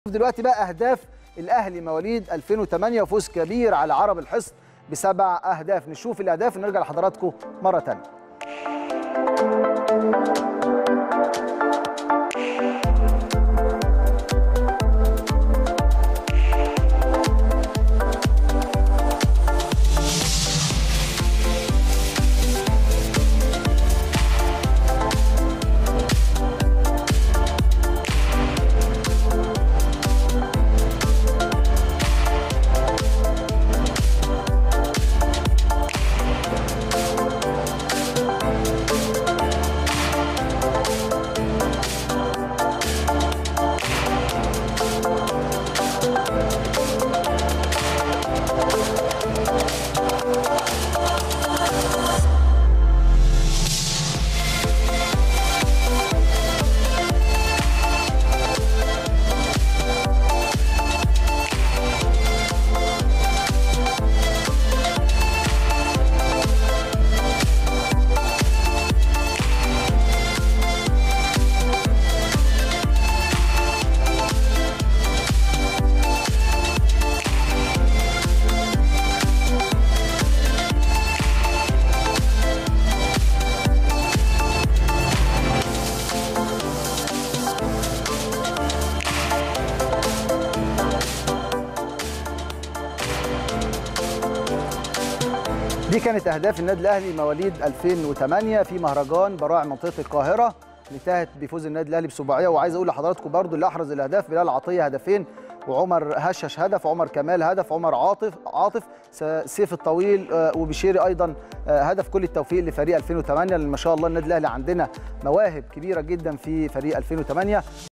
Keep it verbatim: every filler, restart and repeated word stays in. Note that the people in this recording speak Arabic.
دلوقتي بقى اهداف الاهلي مواليد ألفين وثمانية وفوز كبير على عرب الحصن بسبع اهداف. نشوف الاهداف ونرجع لحضراتكم مره ثانيه. دي كانت اهداف النادي الاهلي مواليد ألفين وثمانية في مهرجان براعم منطقه القاهره اللي انتهت بفوز النادي الاهلي بسباعيه. وعايز اقول لحضراتكم برضو اللي احرز الاهداف بلال عطيه هدفين، وعمر هشش هدف، وعمر كمال هدف، عمر عاطف عاطف سيف الطويل وبشيري ايضا هدف. كل التوفيق لفريق ألفين وثمانية، لان ما شاء الله النادي الاهلي عندنا مواهب كبيره جدا في فريق ألفين وثمانية.